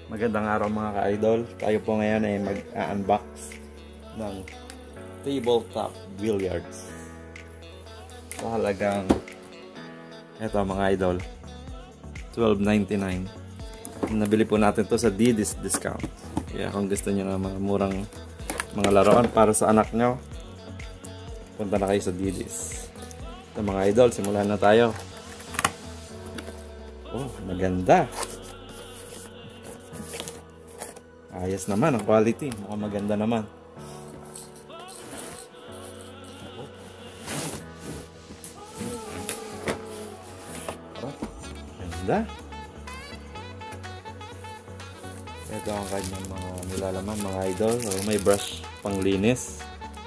Magandang araw mga ka-idol. Tayo po ngayon ay mag-unbox ng TableTop Billiards. Sa halagang eto mga idol, $12.99. Nabili po natin to sa DD's discount. Kaya kung gusto niyo ng mga murang mga laruan para sa anak nyo, punta na kayo sa DD's. Ito mga idol, simulan na tayo. Oh, maganda. Ayos naman ang quality. Mukhang maganda naman. Ganda. Ito ang kanyang mga nilalaman mga idol. May brush panglinis.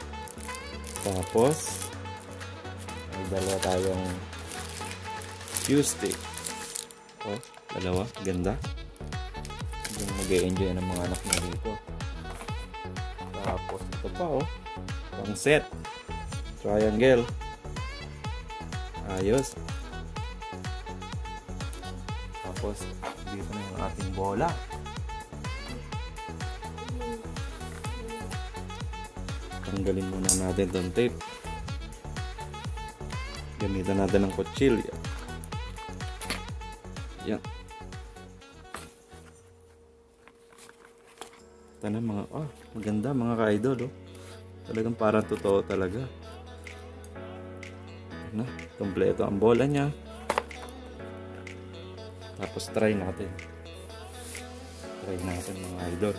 Tapos may dalawa tayong cue stick. Oh, dalawa. Ganda. Yung mag-e-enjoy ng mga anak na dito. Tapos ito pa oh, pang set triangle. Ayos. Tapos dito na yung ating bola. Tanggalin muna natin itong tape. Gamitan natin ng kutsilyo. Yan. Ito na mga, maganda mga ka-idol oh. Talagang parang totoo talaga. Na, kompleto ang bola niya. Tapos try natin. Try natin mga idol.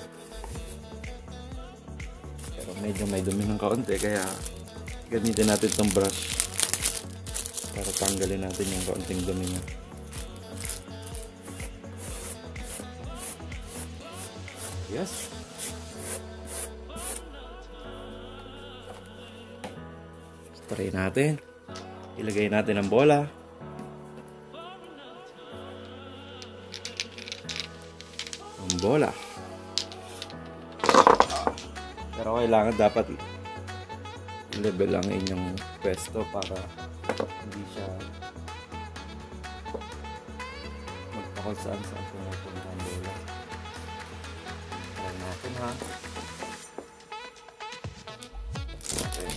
Pero medyo may dumi ng kaunti kaya gamitin natin itong brush para tanggalin natin yung kaunting dumi niya. Yes. Try natin. Ilagay natin ang bola. Ang bola. Pero kailangan dapat level lang inyong pwesto para hindi siya magpakot saan pumupunta ang bola. Try natin ha. Okay.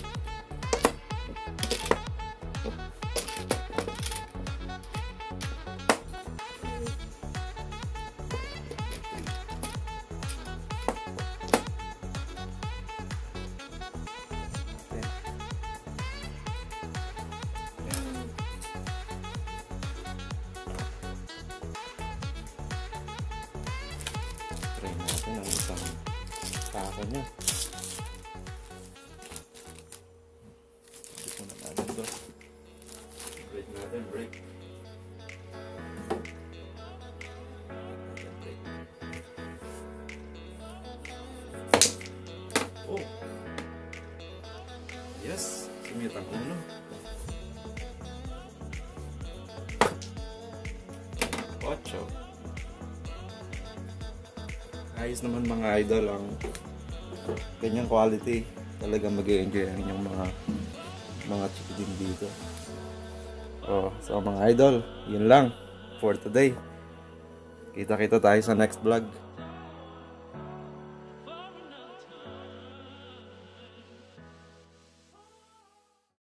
Try natin ang isang tako niya. Dito na natin ito. Break natin, break. Oh! Yes! Sumit ang uno. Ocho. Ayos naman mga idol ang ganyang quality. Talagang mag-e-enjoy ang inyong mga chikitin dito. So mga idol, yun lang for today. Kita-kita tayo sa next vlog.